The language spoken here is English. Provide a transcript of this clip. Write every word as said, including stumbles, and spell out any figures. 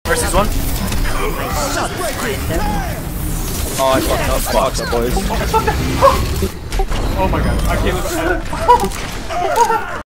Versus one. Oh, I fucked up. I fucked up, boys. Oh my god, I can't.